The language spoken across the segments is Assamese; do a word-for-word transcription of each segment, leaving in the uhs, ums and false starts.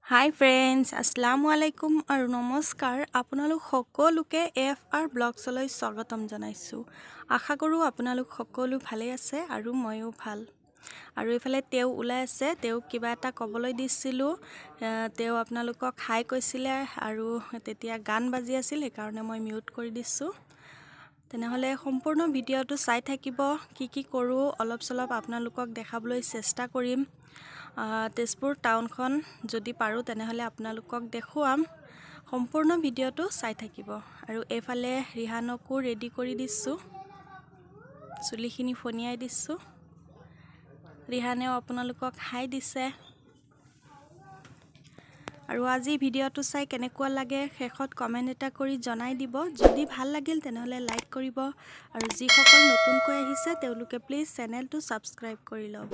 হাই ফ্ৰেণ্ডছ, আসসালামু আলাইকুম আৰু নমস্কাৰ। আপোনালোক সকলোকে এফ আৰ ব্লগছলৈ স্বাগতম জনাইছোঁ। আশা কৰোঁ আপোনালোক সকলো ভালে আছে আৰু ময়ো ভাল। আৰু এইফালে তেওঁ ওলাই আছে, তেওঁক কিবা এটা ক'বলৈ দিছিলোঁ। তেওঁ আপোনালোকক হাই কৈছিলে আৰু তেতিয়া গান বাজি আছিল, সেইকাৰণে মই মিউট কৰি দিছোঁ। তেনেহ'লে সম্পূৰ্ণ ভিডিঅ'টো চাই থাকিব। কি কি কৰোঁ অলপ চলপ আপোনালোকক দেখাবলৈ চেষ্টা কৰিম। তেজপুৰ টাউনখন যদি পাৰোঁ তেনেহ'লে আপোনালোকক দেখুৱাম। সম্পূৰ্ণ ভিডিঅ'টো চাই থাকিব। আৰু এইফালে ৰিহানকো ৰেডি কৰি দিছোঁ, চুলিখিনি ফনিয়াই দিছোঁ। ৰিহানেও আপোনালোকক হাই দিছে। আৰু আজি ভিডিঅ'টো চাই কেনেকুৱা লাগে শেষত কমেণ্ট এটা কৰি জনাই দিব। যদি ভাল লাগিল তেনেহ'লে লাইক কৰিব, আৰু যিসকল নতুনকৈ আহিছে তেওঁলোকে প্লিজ চেনেলটো ছাবস্ক্ৰাইব কৰি ল'ব।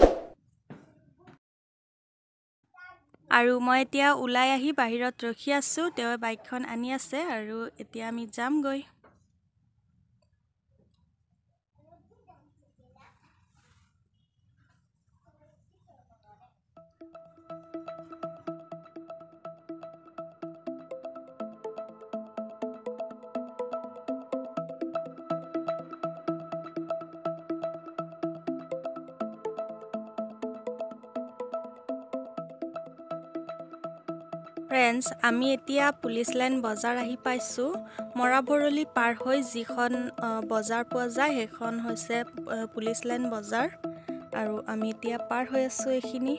আৰু মই এতিয়া ওলাই আহি বাহিৰত ৰখি আছোঁ, তেওঁ বাইকখন আনি আছে আৰু এতিয়া আমি যামগৈ। ফ্ৰেণ্ডছ, আমি এতিয়া পুলিচ লাইন বজাৰ আহি পাইছোঁ। মৰাভৰলি পাৰ হৈ যিখন বজাৰ পোৱা যায় সেইখন হৈছে পুলিচ লাইন বজাৰ, আৰু আমি এতিয়া পাৰ হৈ আছোঁ এইখিনি।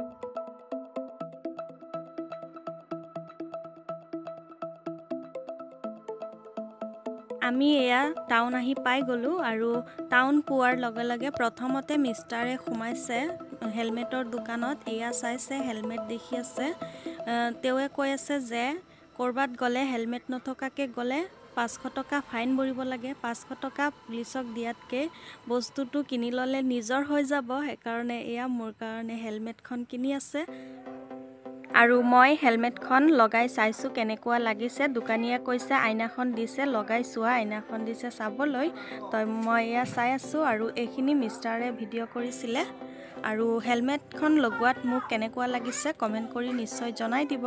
আমি এয়া টাউন আহি পাই গ'লোঁ, আৰু টাউন পোৱাৰ লগে লগে প্ৰথমতে মিষ্টাৰে সোমাইছে হেলমেটৰ দোকানত। এয়া চাইছে হেলমেট দেখি আছে। তেওঁৱে কৈ আছে যে ক'ৰবাত গ'লে হেলমেট নথকাকৈ গ'লে পাঁচশ টকা ফাইন ভৰিব লাগে। পাঁচশ টকা পুলিচক দিয়াতকৈ বস্তুটো কিনি ল'লে নিজৰ হৈ যাব। সেইকাৰণে এয়া মোৰ কাৰণে হেলমেটখন কিনি আছে, আৰু মই হেলমেটখন লগাই চাইছোঁ কেনেকুৱা লাগিছে। দোকানীয়ে কৈছে আইনাখন দিছে লগাই চোৱা, আইনাখন দিছে চাবলৈ। তই মই এয়া চাই আছোঁ, আৰু এইখিনি মিষ্টাৰে ভিডিঅ' কৰিছিলে। আৰু হেলমেটখন লগোৱাত মোক কেনেকুৱা লাগিছে কমেণ্ট কৰি নিশ্চয় জনাই দিব।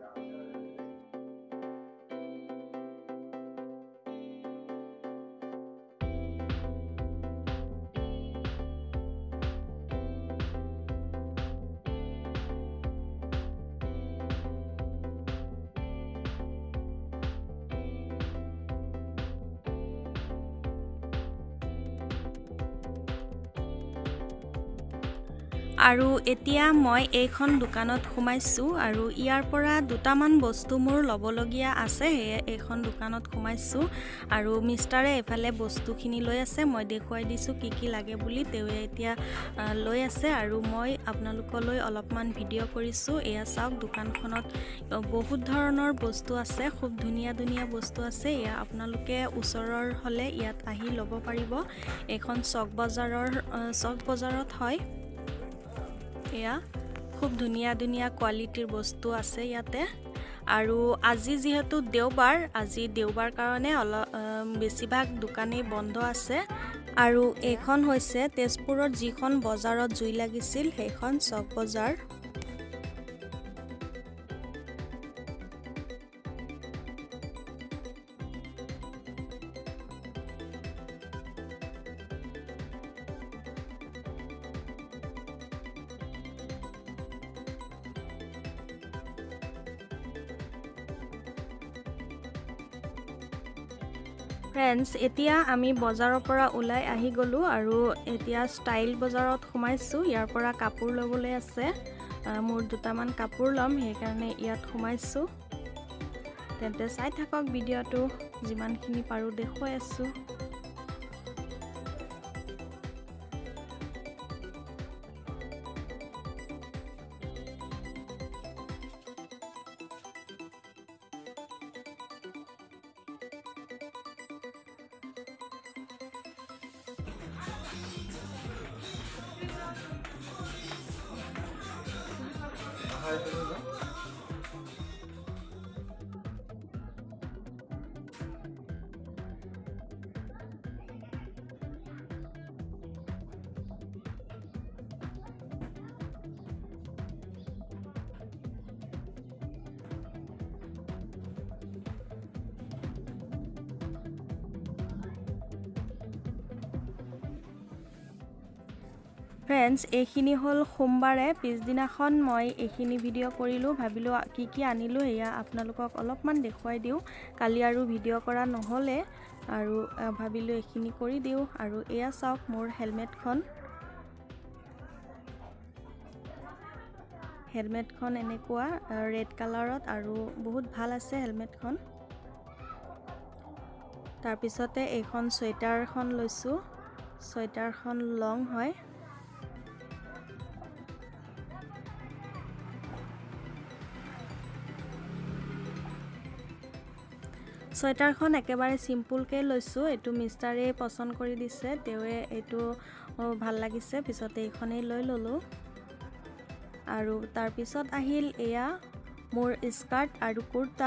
আৰু এতিয়া মই এইখন দোকানত সোমাইছোঁ, আৰু ইয়াৰ পৰা দুটামান বস্তু মোৰ ল'বলগীয়া আছে, সেয়ে এইখন দোকানত সোমাইছোঁ। আৰু মিষ্টাৰে এইফালে বস্তুখিনি লৈ আছে, মই দেখুৱাই দিছোঁ কি কি লাগে বুলি। তেওঁৱে এতিয়া লৈ আছে, আৰু মই আপোনালোকলৈ অলপমান ভিডিঅ' কৰিছোঁ। এয়া চাওক, দোকানখনত বহুত ধৰণৰ বস্তু আছে, খুব ধুনীয়া ধুনীয়া বস্তু আছে। এয়া আপোনালোকে ওচৰৰ হ'লে ইয়াত আহি ল'ব পাৰিব। এইখন চক বজাৰৰ চক বজাৰত হয়। এয়া খুব ধুনীয়া ধুনীয়া কোৱালিটিৰ বস্তু আছে ইয়াতে। আৰু আজি যিহেতু দেওবাৰ, আজি দেওবাৰ কাৰণে অলপ বেছিভাগ দোকানেই বন্ধ আছে। আৰু এইখন হৈছে তেজপুৰত যিখন বজাৰত জুই লাগিছিল সেইখন চক বজাৰ। ফ্ৰেণ্ডছ, এতিয়া আমি বজাৰৰ পৰা ওলাই আহি গ'লোঁ, আৰু এতিয়া ষ্টাইল বজাৰত সোমাইছোঁ। ইয়াৰ পৰা কাপোৰ ল'বলৈ আছে, মোৰ দুটামান কাপোৰ ল'ম, সেইকাৰণে ইয়াত সোমাইছোঁ। তেন্তে চাই থাকক ভিডিঅ'টো, যিমানখিনি পাৰোঁ দেখুৱাই আছোঁ। ফ্ৰেণ্ডছ এইখিনি হ'ল সোমবাৰে পিছদিনাখন মই এইখিনি ভিডিঅ' কৰিলোঁ ভাবিলোঁ কি কি আনিলোঁ এয়া আপোনালোকক অলপমান দেখুৱাই দিওঁ কালি আৰু ভিডিঅ' কৰা নহ'লে আৰু ভাবিলোঁ এইখিনি কৰি দিওঁ আৰু এয়া চাওক মোৰ হেলমেটখন হেলমেটখন এনেকুৱা ৰেড কালাৰত আৰু বহুত ভাল আছে হেলমেটখন তাৰপিছতে এইখন চুৱেটাৰখন লৈছোঁ চুৱেটাৰখন লং হয় চুৱেটাৰখন একেবাৰে সিম্পলকৈ লৈছোঁ এইটো মিষ্টাৰে পছন্দ কৰি দিছে তেৱে এইটো ভাল লাগিছে পিছতে এইখনেই লৈ ল'লোঁ আৰু তাৰপিছত আহিল এয়া মোৰ স্কাৰ্ট আৰু কুৰ্তা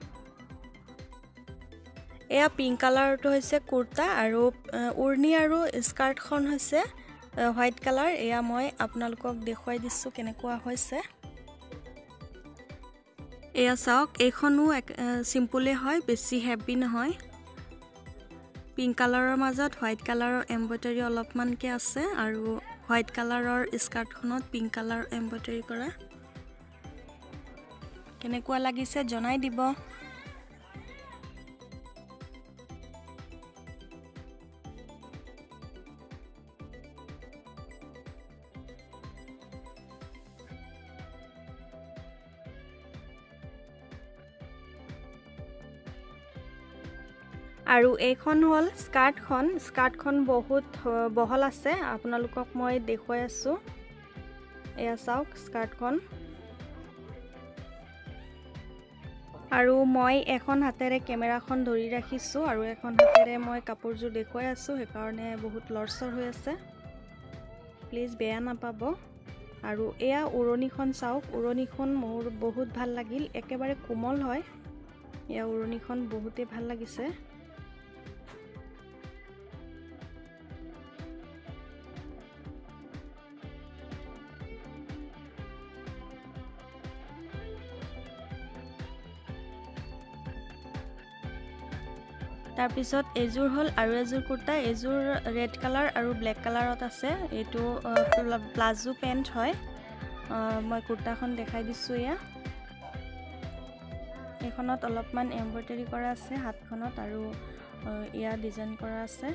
এয়া পিংক কালাৰটো হৈছে কুৰ্তা আৰু উৰ্নি আৰু স্কাৰ্টখন হৈছে হোৱাইট কালাৰ এয়া মই আপোনালোকক দেখুৱাই দিছোঁ কেনেকুৱা হৈছে এয়া চাওক এইখনো সিম্পলে হয় বেছি হেভি নহয় পিংক কালাৰৰ মাজত হোৱাইট কালাৰৰ এমব্ৰয়ডাৰী অলপমানকৈ আছে আৰু হোৱাইট কালাৰৰ স্কাৰ্টখনত পিংক কালাৰ এমব্ৰয়ডাৰী কৰা কেনেকুৱা লাগিছে জনাই দিব আৰু এইখন হ'ল স্কাৰ্টখন স্কাৰ্টখন বহুত বহল আছে আপোনালোকক মই দেখুৱাই আছোঁ এয়া চাওক স্কাৰ্টখন আৰু মই এখন হাতেৰে কেমেৰাখন ধৰি ৰাখিছোঁ আৰু এখন হাতেৰে মই কাপোৰযোৰ দেখুৱাই আছোঁ সেইকাৰণে বহুত লৰচৰ হৈ আছে প্লিজ বেয়া নাপাব আৰু এয়া উৰণিখন চাওক উৰণিখন মোৰ বহুত ভাল লাগিল একেবাৰে কোমল হয় এয়া উৰণিখন বহুতেই ভাল লাগিছে তাৰপিছত এযোৰ হ'ল আৰু এযোৰ কুৰ্তা এযোৰ ৰেড কালাৰ আৰু ব্লেক কালাৰত আছে এইটো প্লাজো পেণ্ট হয় মই কুৰ্তাখন দেখাই দিছোঁ এয়া এইখনত অলপমান এমব্ৰয়ডাৰী কৰা আছে হাতখনত আৰু এয়া ডিজাইন কৰা আছে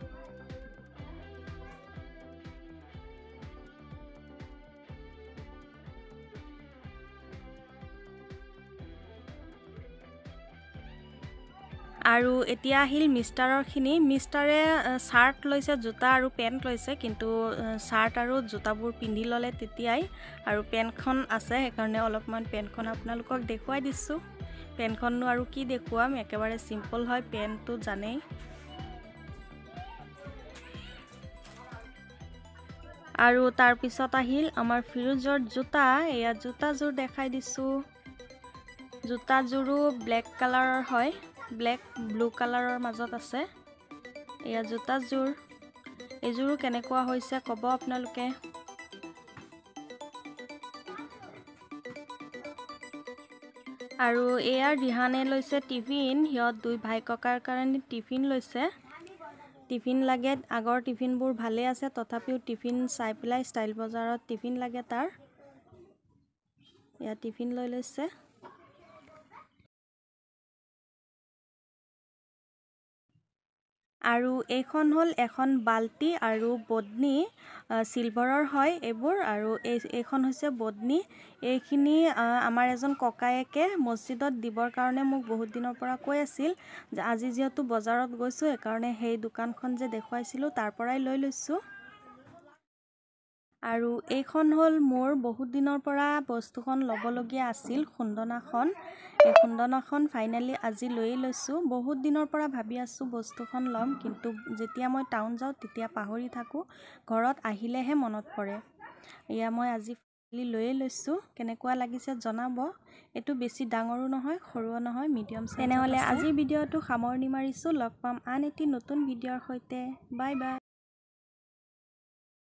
আৰু এতিয়া আহিল মিষ্টাৰৰখিনি মিষ্টাৰে শাৰ্ট লৈছে জোতা আৰু পেণ্ট লৈছে কিন্তু শাৰ্ট আৰু জোতাবোৰ পিন্ধি ল'লে তেতিয়াই আৰু পেণ্টখন আছে সেইকাৰণে অলপমান পেণ্টখন আপোনালোকক দেখুৱাই দিছোঁ পেণ্টখননো আৰু কি দেখুৱাম একেবাৰে সিম্পল হয় পেণ্টটো জানেই আৰু তাৰপিছত আহিল আমাৰ ফিৰোজৰ জোতা এয়া জোতাযোৰ দেখাই দিছোঁ জোতাযোৰো ব্লেক কালাৰৰ হয় ব্লেক ব্লু কালাৰৰ মাজত আছে এয়া জোতাযোৰ এযোৰো কেনেকুৱা হৈছে ক'ব আপোনালোকে আৰু এয়া ৰিহানে লৈছে টিফিন সিহঁত দুই ভাই ককাৰ কাৰণে টিফিন লৈছে টিফিন লাগে আগৰ টিফিনবোৰ ভালে আছে তথাপিও টিফিন চাই পেলাই ষ্টাইল বজাৰত টিফিন লাগে তাৰ এয়া টিফিন লৈ লৈছে আৰু এইখন হ'ল এখন বাল্টি আৰু বডনি সিলভাৰৰ হয় এইবোৰ আৰু এইখন হৈছে বডনি এইখিনি আমাৰ এজন ককায়েকে মছজিদত দিবৰ কাৰণে মোক বহুত দিনৰ পৰা কৈ আছিল যে আজি যেহেতু বজাৰত গৈছোঁ সেইকাৰণে সেই দোকানখন যে দেখুৱাইছিলোঁ তাৰ পৰাই লৈ লৈছোঁ আৰু এইখন হ'ল মোৰ বহুত দিনৰ পৰা বস্তুখন ল'বলগীয়া আছিল খুন্দনাখন এই খুন্দনাখন ফাইনেলি আজি লৈয়ে লৈছোঁ বহুত দিনৰ পৰা ভাবি আছোঁ বস্তুখন ল'ম কিন্তু যেতিয়া মই টাউন যাওঁ তেতিয়া পাহৰি থাকোঁ ঘৰত আহিলেহে মনত পৰে এয়া মই আজি লৈয়ে লৈছোঁ কেনেকুৱা লাগিছে জনাব এইটো বেছি ডাঙৰো নহয় সৰুও নহয় মিডিয়াম তেনেহ'লে আজি ভিডিঅ'টো সামৰণি মাৰিছোঁ লগ পাম আন এটি নতুন ভিডিঅ'ৰ সৈতে বাই বাই